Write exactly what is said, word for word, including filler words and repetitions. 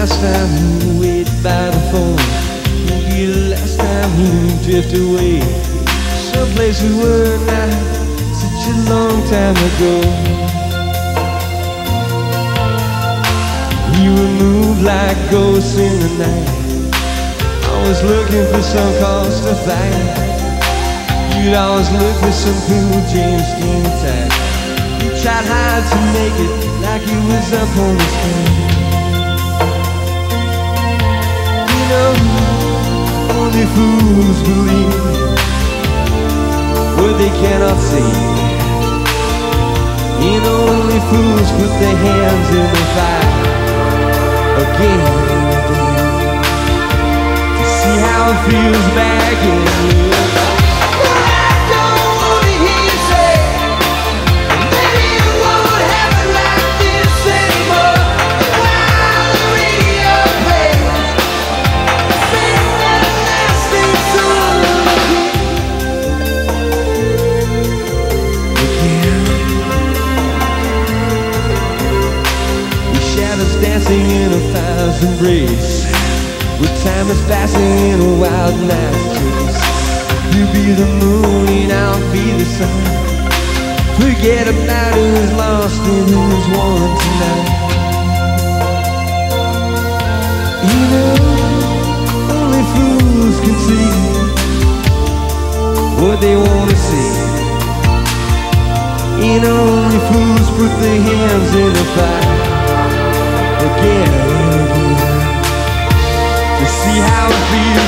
last time you waited by the phone? Won't be the last time you drift away someplace we were not such a long time ago. You would move like ghosts in the night, always looking for some cause to fight. You'd always look for some cool James Dean type. You tried hard to make it like you was up on the screen. You know, only fools believe what they cannot see, and only fools put their hands in the fire again and again to see how it feels back in you. Dancing in a thousand rays, with time is passing in a wild night chase. You be the moon and I'll be the sun. Forget about who's lost and who's won tonight. You know, only fools can see what they want to see, and only fools put their hands in the fire again and again to see how it feels.